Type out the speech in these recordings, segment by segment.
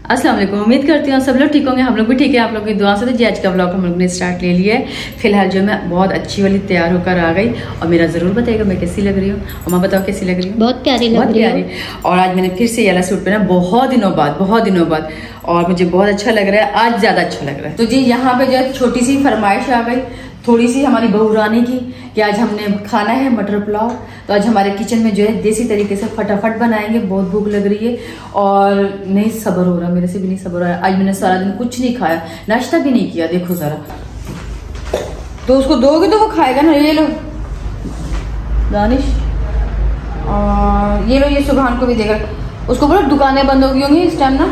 अस्सलाम वालेकुम। उम्मीद करती हूँ सब लोग ठीक होंगे, हम लोग भी ठीक है आप लोग की दुआ से। तो जी आज का व्लॉग हम लोग ने स्टार्ट ले लिया है। फिलहाल जो मैं बहुत अच्छी वाली तैयार होकर आ गई और मेरा ज़रूर बताइएगा मैं कैसी लग रही हूँ। और मैं बताओ कैसी लग रही हूँ? बहुत प्यारी लग रही है। और आज मैंने फिर से ये वाला सूट पहना बहुत दिनों बाद और मुझे बहुत अच्छा लग रहा है, आज ज़्यादा अच्छा लग रहा है। तो जी यहाँ पे जो है छोटी सी फरमाइश आ गई थोड़ी सी हमारी बहू रानी की कि आज हमने खाना है मटर पुलाव। तो आज हमारे किचन में जो है देसी तरीके से फटाफट बनाएंगे, बहुत भूख लग रही है और नहीं सब्र हो रहा, मेरे से भी नहीं सब्र हो रहा है। आज मैंने सारा दिन कुछ नहीं खाया, नाश्ता भी नहीं किया, देखो जरा। तो उसको दोगे तो वो खाएगा ना। ये लो दानिश, ये लो, ये सुभान को भी देगा। उसको बोलो दुकानें बंद होगी होंगी इस टाइम ना।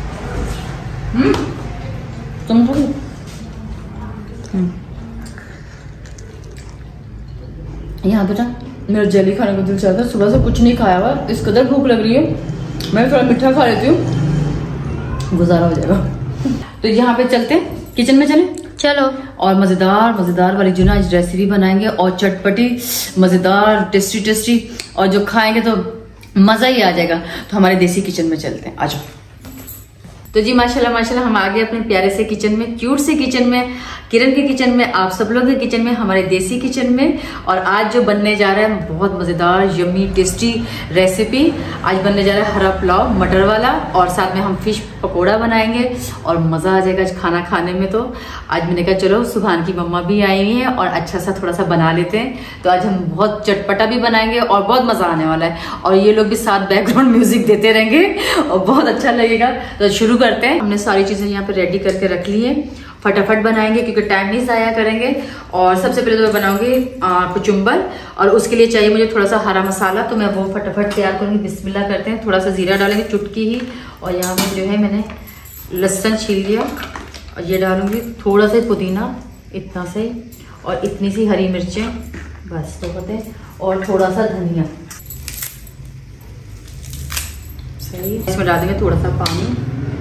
तुम थोड़ी यहाँ बेटा मेरा जेली खाने को दिल चाहता है, सुबह से कुछ नहीं खाया हुआ, इस कदर भूख लग रही है। मैं थोड़ा मीठा खा लेती हूँ, गुजारा हो जाएगा। तो यहाँ पे चलते हैं, किचन में चलें चलो। और मजेदार वाली जो ना आज रेसिपी बनाएंगे और चटपटी मजेदार टेस्टी और जो खाएंगे तो मजा ही आ जाएगा। तो हमारे देसी किचन में चलते हैं, आ जाओ। तो जी माशाल्लाह हम आ गए अपने प्यारे से किचन में, क्यूट से किचन में, किरण के किचन में, आप सब लोग के किचन में, हमारे देसी किचन में। और आज जो बनने जा रहा है बहुत मज़ेदार यम्मी टेस्टी रेसिपी। आज बनने जा रहा है हरा पुलाव मटर वाला और साथ में हम फिश पकोड़ा बनाएंगे और मज़ा आ जाएगा आज खाना खाने में। तो आज मैंने कहा चलो सुभान की मम्मा भी आई हुई हैं और अच्छा सा थोड़ा सा बना लेते हैं। तो आज हम बहुत चटपटा भी बनाएंगे और बहुत मज़ा आने वाला है और ये लोग भी साथ बैकग्राउंड म्यूजिक देते रहेंगे और बहुत अच्छा लगेगा। तो शुरू करते हैं। हमने सारी चीजें यहाँ पे रेडी करके रख ली है, फटाफट बनाएंगे क्योंकि टाइम नहीं जाया करेंगे। और सबसे पहले तो मैं बनाऊंगी कुचुम्बर और उसके लिए चाहिए मुझे थोड़ा सा हरा मसाला, तो मैं वो फटाफट तैयार करूंगी। बिस्मिल्लाह करते हैं। थोड़ा सा जीरा डालेंगे चुटकी ही, और यहाँ पे जो है मैंने लहसुन छील लिया और ये डालूंगी, थोड़ा सा पुदीना इतना से और इतनी सी हरी मिर्चें बस तो होते हैं, और थोड़ा सा धनिया। सही, इसमें डाल देंगे थोड़ा सा पानी।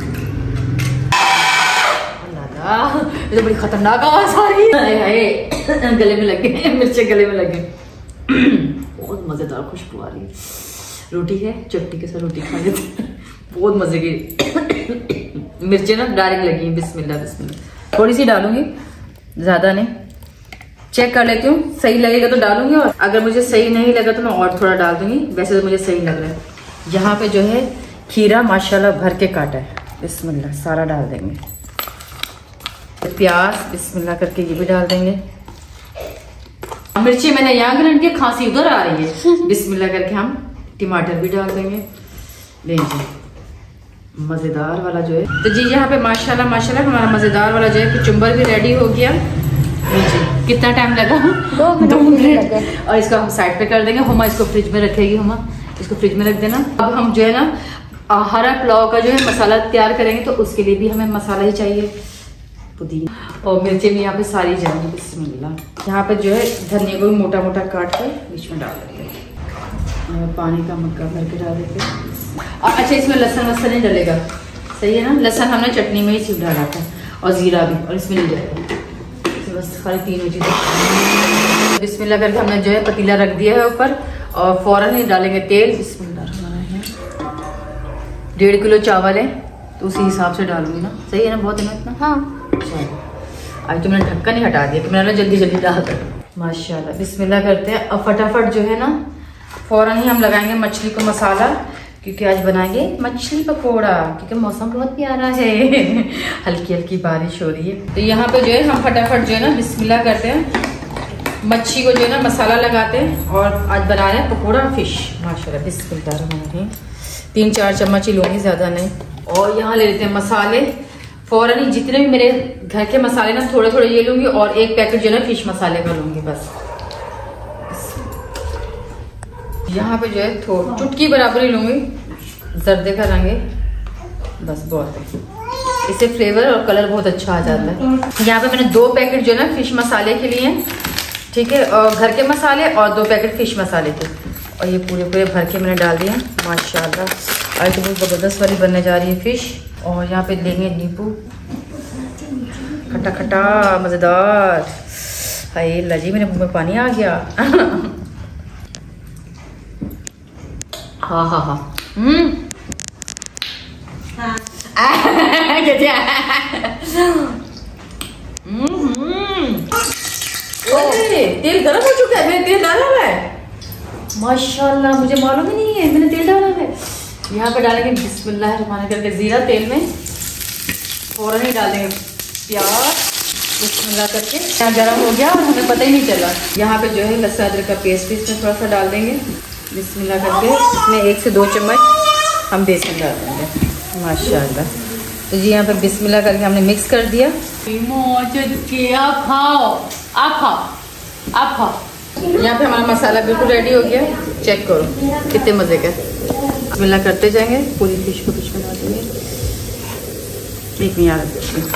ये तो बड़ी खतरनाक आवाज आ रही है, गले में लग गए मिर्चे, गले में लग गए। बहुत मजेदार खुशबू आ रही है। रोटी है, चटनी के साथ रोटी खा लेते हैं, बहुत मजे की। मिर्चे ना डायरेक्ट लगी है। बिस्मिल्लाह थोड़ी सी डालूंगी, ज्यादा नहीं। चेक कर लेती हूँ, सही लगेगा तो डालूंगी और अगर मुझे सही नहीं लगा तो मैं और थोड़ा डाल दूंगी। वैसे तो मुझे सही लग रहा है। यहाँ पे जो है खीरा माशाल्लाह भर के काटा है, बिस्मिल्लाह सारा डाल देंगे। प्याज बिस्मिल्लाह करके ये भी डाल देंगे। मिर्ची मैंने यहाँ ग्राइंड की, खांसी उधर आ रही है। बिस्मिल्लाह करके हम टमाटर भी डाल देंगे। लीजिए मजेदार वाला जो है। तो जी यहाँ पे माशाल्लाह हमारा मजेदार वाला जो है कुचुम्बर भी रेडी हो गया। लीजिए कितना टाइम लगा? 2 मिनट। और इसको हम साइड पे कर देंगे। हुमा इसको फ्रिज में रखेगी, हुमा इसको फ्रिज में रख देना। अब हम जो है ना हरा पुलाव का जो है मसाला तैयार करेंगे, तो उसके लिए भी हमें मसाला ही चाहिए। पुदीना और मिर्ची भी यहाँ पे सारी जाएंगी। बिस्मिल्लाह। यहाँ पे जो है धनिया को भी मोटा मोटा काट के बीच में डाल देते हैं, पानी का मग्गा भर के डाल देते हैं। और अच्छा इसमें लहसुन नहीं डलेगा, सही है ना? लहसुन हमने चटनी में ही सिर्फ डाला था और जीरा भी, और इसमें नहीं डलेगा। बस खाली तीनों चीज़ें। बिस्मिल्लाह करके हमने जो है पतीला रख दिया है ऊपर और फौरन ही डालेंगे तेल। बिस्मिल्लाह। 1.5 किलो चावल है तो उसी हिसाब से डालूंगी ना, सही है ना? बहुत है ना इतना? हाँ। आज तो मैंने ढक्कन ही हटा दिया कि मैंने जल्दी डाल कर। माशाल्लाह बिस्मिल्लाह करते हैं। अब फटाफट जो है ना फौरन ही हम लगाएंगे मछली को मसाला, क्योंकि आज बनाएंगे मछली पकोड़ा, क्योंकि मौसम बहुत प्यारा है। हल्की हल्की बारिश हो रही है। तो यहाँ पे जो है हम फटाफट जो है ना बिस्मिल्लाह करते हैं, मच्छी को जो है ना मसाला लगाते हैं और आज बना रहे हैं पकोड़ा फिश। माशाल्लाह बिस्मिल्लाह। 3-4 चम्मच ही लूंगी, ज्यादा नहीं। और यहाँ ले लेते हैं मसाले फौरन ही, जितने भी मेरे घर के मसाले ना थोड़े थोड़े ये लूंगी और 1 पैकेट जो है ना फिश मसाले का लूंगी बस। यहाँ पे जो है थोड़ी चुटकी बराबर ही लूंगी जर्दे का रंग है, बस बहुत है। इससे फ्लेवर और कलर बहुत अच्छा आ जाता है। यहाँ पे मैंने 2 पैकेट जो है ना फिश मसाले के लिए, ठीक है, और घर के मसाले और 2 पैकेट फिश मसाले के, और ये पूरे भर के मैंने डाल दिया। माशाल्लाह आज तो बहुत ज़बरदस्त वाली बनने जा रही है फिश। और यहाँ पे लेंगे नींबू, खट्टा खट्टा मज़ेदार। हाय लजी मेरे मुंह में पानी आ गया। हाँ। तेल गरम हो चुका है, मैंने तेल डाला हुआ है। माशाल्लाह, मुझे मालूम ही नहीं है मैंने तेल डाला है। यहाँ पे डालेंगे बिस्मिल्लाह रहमान करके जीरा तेल में, फौरन ही डालेंगे प्याज बिस्मिल्लाह करके। यहाँ गरम हो गया और हमें पता ही नहीं चला। यहाँ पे जो है लहसुन अदरक का पेस्ट भी इसमें थोड़ा सा डाल देंगे बिस्मिल्लाह करके। इसमें 1 से 2 चम्मच हम बेसन डाल देंगे माशाल्लाह। तो जी यहाँ पे बिस्मिल्लाह करके हमने मिक्स कर दिया। आप खाओ, आप खाओ, आप खाओ। यहाँ पे हमारा मसाला बिल्कुल रेडी हो गया, चेक करो कितने मज़े का। बिस्मिल्लाह करते जाएंगे, पूरी फिश को फिश बना देंगे। एक मिनट याद रखते हैं।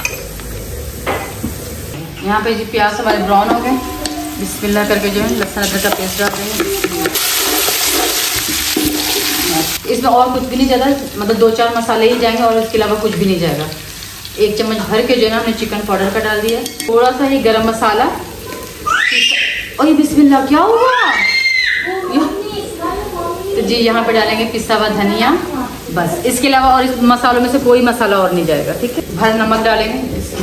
यहाँ पे जी प्याज हमारे ब्राउन हो गए, बिस्मिल्लाह करके जो है लहसुन अदरक का पेस्ट डाल देंगे। इसमें और कुछ भी नहीं ज़्यादा, मतलब 2-4 मसाले ही जाएंगे और उसके अलावा कुछ भी नहीं जाएगा। 1 चम्मच भर के जो है ना हमने चिकन पाउडर का डाल दिया, थोड़ा सा ही गरम मसाला। और ये बिस्मिल्लाह क्या हुआ। तो जी यहाँ पे डालेंगे पिसा हुआ धनिया, बस इसके अलावा और इस मसालों में से कोई मसाला और नहीं जाएगा, ठीक है। भर नमक डालेंगे।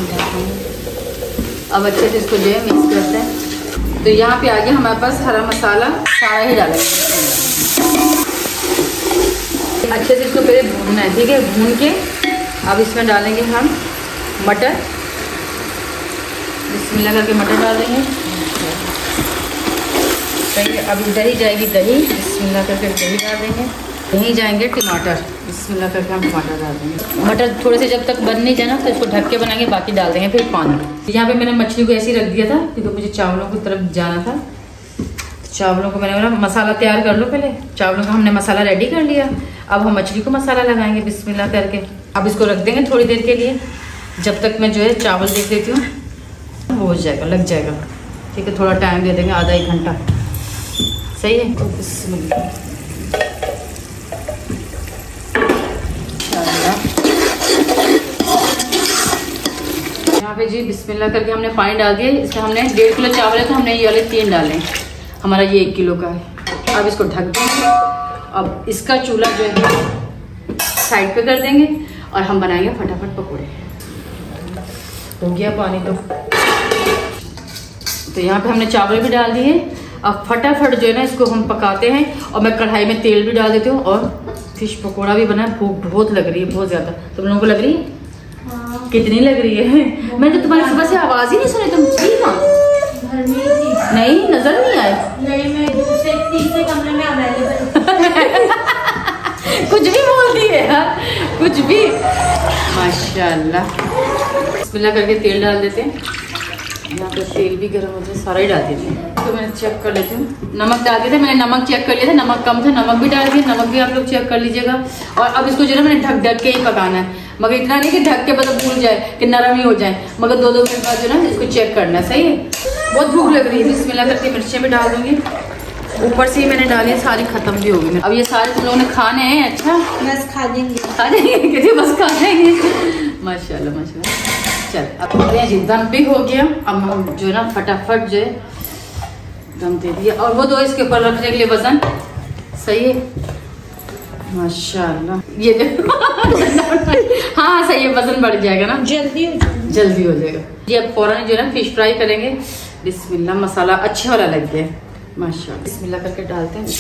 अब अच्छे से इसको जो है मिक्स करते हैं। तो यहाँ पे आ गया हमारे पास हरा मसाला, सारा ही डालेंगे। अच्छे से इसको पहले भूनना है, ठीक है। भून के अब इसमें डालेंगे हम मटर, बिस्मिल्लाह करके मटर डाल देंगे। सही, अब इधर ही जाएगी दही, बिस्मिल्लाह करके दही डाल देंगे। यहीं जाएंगे टमाटर, बिस्मिल्लाह करके हम टमाटर डाल देंगे। मटर थोड़े से जब तक बन नहीं जाए ना तो इसको ढक के बनाएंगे, बाकी डाल देंगे फिर पानी। यहाँ पे मैंने मछली को ऐसे ही रख दिया था क्योंकि मुझे चावलों की तरफ जाना था। चावलों को मैंने बोला मसाला तैयार कर लो पहले। चावलों का हमने मसाला रेडी कर लिया, अब हम मछली को मसाला लगाएंगे बिस्मिल्लाह करके। अब इसको रख देंगे थोड़ी देर के लिए, जब तक मैं जो है चावल देख लेती हूँ। वो हो जाएगा, लग जाएगा, ठीक है। थोड़ा टाइम दे देंगे, आधा 1 घंटा, सही है। तो बिस्मिल्लाह यहाँ पे जी बिस्मिल्लाह करके हमने पानी डाल दिया। इसमें हमने 1.5 किलो चावल है तो हमने ये वाले 3 डाले। हमारा ये 1 किलो का है। अब इसको ढक देंगे। अब इसका चूल्हा जो है साइड पे कर देंगे और हम बनाएंगे फटाफट पकौड़े। हो गया पानी तो यहाँ पे हमने चावल भी डाल दिए। अब फटाफट जो है ना इसको हम पकाते हैं। और मैं कढ़ाई में तेल भी डाल देती हूँ और फिश पकौड़ा भी बना है। भूख बहुत लग रही है, बहुत ज़्यादा। तुम लोगों को लग रही है? हाँ। कितनी लग रही है? मैंने तो तुम्हारी सुबह से आवाज़ ही नहीं सुनी। तुम थी कहाँ? नहीं, नजर नहीं आए। नहीं, मैं तीसरे कमरे में अवेलेबल। कुछ भी बोलती है यार, कुछ भी। माशाल्लाह। बिस्मिल्लाह करके तेल डाल देते हैं। यहाँ पे तेल भी गर्म होता है, सारा ही डाल देते हैं। तो मैं चेक कर लेती हूँ। नमक डाल दिया था, मैंने नमक चेक कर लिया था, नमक कम था, नमक भी डाल दिया। नमक भी आप लोग चेक कर लीजिएगा। और अब इसको जो है मैंने ढक ढक के ही पकाना है, मगर इतना नहीं कि ढक के मतलब भूल जाए कि नरम ही हो जाए, मगर 2-2 मिनट बाद जो है इसको चेक करना है, सही है। बहुत भूख लग रही है। बिस्मिल्लाह करके मिर्चें भी डाल दूंगी। ऊपर से ही मैंने डाली, सारी खत्म भी होगी। अब ये सारे तुम लोगों ने खाने हैं? अच्छा, बस खा देंगे, खा देंगे, बस खा देंगे। माशाल्लाह माशाल्लाह। चल अब जी दम भी हो गया। अब हम जो है ना फटाफट जो है दम दे दिया। और वो 2 इसके ऊपर रखने के लिए वजन, सही है। माशाल्लाह, ये हाँ सही है, वजन बढ़ जाएगा ना, जल्दी हो जाएगा। ये अब फौरन जो है ना फिश फ्राई करेंगे। बिस्मिल्लाह, मसाला अच्छा वाला लग गया माशाल्लाह। बिस्मिल्लाह करके डालते हैं।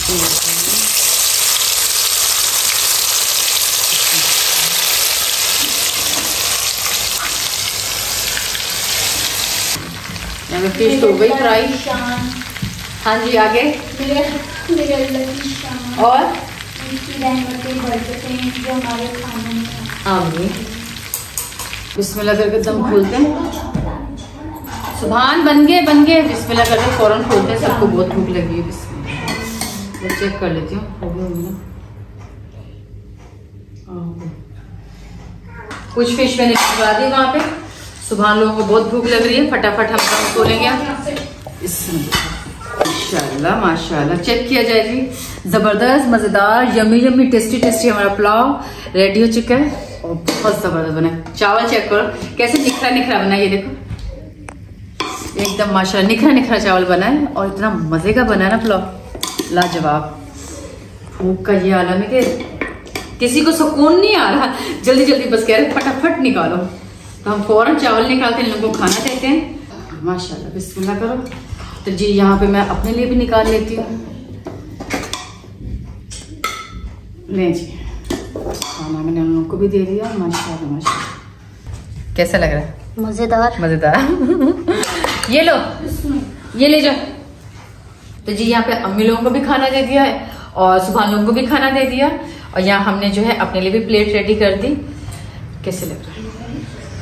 फिश तो हो गई फ्राई। हाँ जी, आगे और आगे बिस्मिल्लाह करके दम खोलते हैं। सुभान बन गए बिस्मिल्लाह करके फौरन खोलते हैं। सबको बहुत भूख लगी है। बिस्मिल्लाह, मैं चेक कर लेती हूँ। कुछ फिश मैंने खिला दी वहाँ पे। सुभान, लोगों को बहुत भूख लग रही है, फटाफट हम दम खोलेंगे। माशाल्लाह माशाल्लाह। चेक किया जाए जी, जबरदस्त मजेदार यम्मी यम्मी टेस्टी टेस्टी हमारा पुलाव रेडी हो चुका है और बहुत जबरदस्त बना है। चावल चेक करो कैसे निखरा निखरा बना है, ये देखो एकदम माशाल्लाह निखरा निखरा चावल बना है और इतना मजे का बना है ना पुलाव, लाजवाब। भूख का ये आलम है कि किसी को सुकून नहीं आ रहा, जल्दी जल्दी बस कह रहे फटाफट निकालो। तो हम फौरन चावल निकालते हैं, इन लोगों को खाना देते हैं। माशाल्लाह, बिस्मिल्लाह करो। तो जी यहाँ पे मैं अपने लिए भी निकाल लेती हूँ। ले जी, खाना मैंने उन लोगों को भी दे दिया। माशाल्लाह माशाल्लाह। कैसा लग रहा है? मजेदार मजेदार। ये लो, ये ले जाओ। तो जी यहाँ पे अम्मी लोगों को भी खाना दे दिया है और सुभान लोगों को भी खाना दे दिया। और यहाँ हमने जो है अपने लिए भी प्लेट रेडी कर दी। कैसे लग रहा है?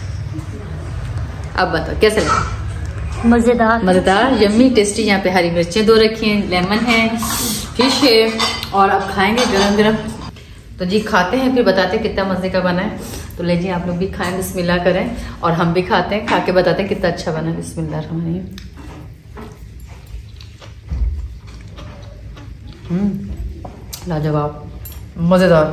अब बताओ कैसे लग रहा है? मजेदार मजेदार, यम्मी, टेस्टी। यहाँ पे हरी मिर्चें 2 रखी हैं, लेमन है, फिश है और अब खाएंगे गरम गरम। तो जी खाते हैं, फिर बताते हैं कितना मजे का बना है। तो ले जी आप लोग भी खाएं, बिस्मिल्लाह करें और हम भी खाते हैं, खा के बताते हैं कितना अच्छा बना है। बिस्मिल्लाह रहमान। लाजवाब, मजेदार,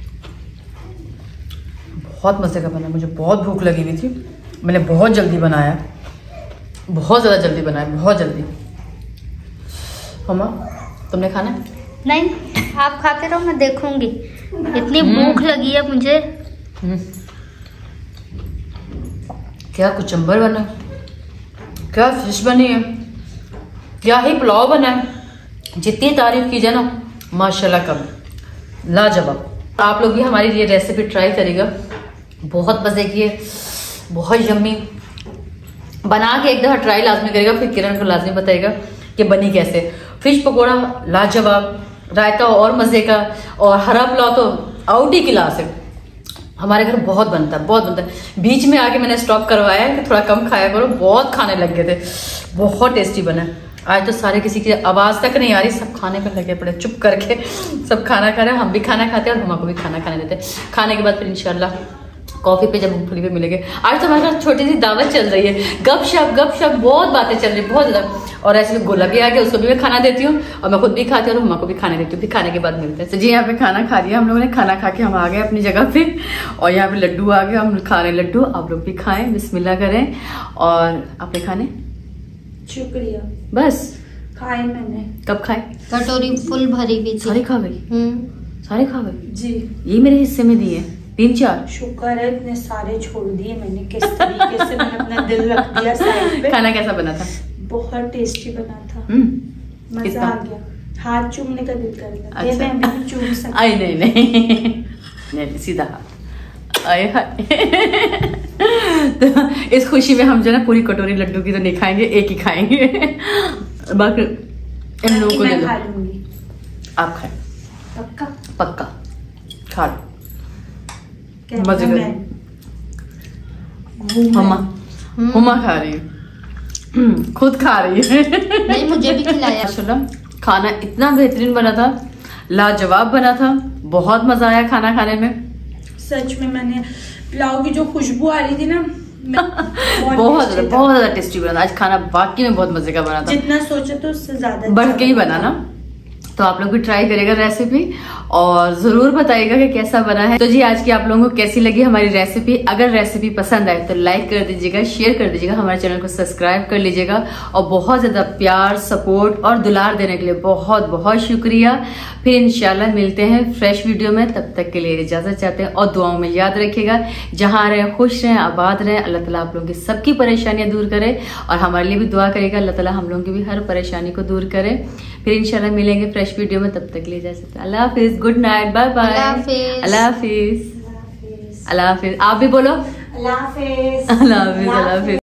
बहुत मजे का बना। मुझे बहुत भूख लगी हुई थी, मैंने बहुत जल्दी बनाया, बहुत ज्यादा जल्दी बनाया, बहुत जल्दी। मम्मा तुमने खाना है? नहीं, आप खाते रहो, मैं देखूंगी। इतनी भूख लगी है मुझे। क्या कुचम्बर बना, क्या फिश बनी है, क्या ही पुलाव बना है। जितनी तारीफ की जाए ना माशाल्लाह कम, लाजवाब। आप लोग भी हमारी ये रेसिपी ट्राई करिएगा, बहुत मजे की है, बहुत यम्मी। बना के एक दफा ट्राई लाजमी करेगा, फिर किरण को लाजमी बताएगा कि बनी कैसे। फिश पकोड़ा लाजवाब, रायता और मजे का, और हरा पुलाव तो आउट ही क्लास है। हमारे घर बहुत बनता है, बहुत बनता है। बीच में आके मैंने स्टॉप करवाया है कि थोड़ा कम खाया करो, बहुत खाने लग गए थे। बहुत टेस्टी बना है। आज तो सारे किसी की आवाज तक नहीं आ रही, सब खाने पर लगे पड़े चुप करके, सब खाना खा रहे हैं। हम भी खाना खाते हैं और हमारे को भी खाना खाने देते हैं। खाने के बाद फिर इंशाल्लाह कॉफी पे, जब मूंगफली पे मिलेंगे। आज तो हमारे घर छोटी सी दावत चल रही है, गपशप बहुत बातें चल रही है, बहुत ज्यादा। और ऐसे गोला भी आ गया, उसको भी मैं खाना देती हूँ और मैं खुद भी खाती हूँ और हमारे को भी खाने देती हूँ। फिर खाने के बाद मिलते हैं। तो जी यहाँ पे खाना खा लिया हम लोगों ने, खाना खा के हम आ गए अपनी जगह पे। और यहाँ पे लड्डू आ गए, हम खा रहे लड्डू। आप लोग भी खाएं, बिस्मिल्लाह करें। और आपने खाने? शुक्रिया, बस खाए मैंने। कब खाए? कटोरी फुल भरी हुई थी। सारी खा गई? सारे खा गई जी। ये मेरे हिस्से में दिए 3-4। शुक्र है, इतने सारे छोड़ दिए मैंने। किस तरीके से मैंने अपना दिल रख दिया साइड पे। खाना कैसा बना था? बहुत टेस्टी बना था। मजा कितना? आ गया, हाथ चूमने का दिल कर रहा अच्छा। है। मैं भी चूम सकती। आई नहीं सीधा हाथ। आए हाय। तो इस खुशी में हम जो ना पूरी कटोरी लड्डू की तो नहीं खाएंगे, एक ही खाएंगे। बाकी इन लोगों को दे मैं दो। खा लूंगी। आप खाए? पक्का पक्का खा लो, क्या मजे मैं करो। मम्मा खा रही है, खुद खा रही है। नहीं, मुझे भी खिलाया। माशाल्लाह खाना इतना बेहतरीन बना था, लाजवाब बना था, बहुत मजा आया खाना खाने में। सच में मैंने पुलाव की जो खुशबू आ रही थी ना, बहुत ज्यादा टेस्टी बना था आज खाना, वाकई में बहुत मजे का बना था। जितना सोचा तो उससे ज्यादा बढ़ के ही बना ना। तो आप लोग भी ट्राई करेगा रेसिपी और जरूर बताइएगा कि कैसा बना है। तो जी आज की आप लोगों को कैसी लगी हमारी रेसिपी? अगर रेसिपी पसंद आए तो लाइक कर दीजिएगा, शेयर कर दीजिएगा, हमारे चैनल को सब्सक्राइब कर लीजिएगा। और बहुत ज्यादा प्यार, सपोर्ट और दुलार देने के लिए बहुत बहुत शुक्रिया। फिर इंशाल्लाह मिलते हैं फ्रेश वीडियो में, तब तक के लिए इजाजत चाहते हैं। और दुआओं में याद रखिएगा, जहां रहें खुश रहें, आबाद रहें। अल्लाह ताला आप लोगों की सबकी परेशानियां दूर करे और हमारे लिए भी दुआ करेगा, अल्लाह ताला हम लोगों की भी हर परेशानी को दूर करे। फिर इंशाल्लाह मिलेंगे फ्रेश वीडियो में, तब तक के लिए इजाजत। अल्लाह हाफिज, गुड नाइट, बाय बाय। अल्लाह हाफिज। अल्लाह हाफिज। अल्लाह हाफिज। आप भी बोलो अल्लाह हाफिज। अल्लाह हाफिज। अल्लाह हाफिज।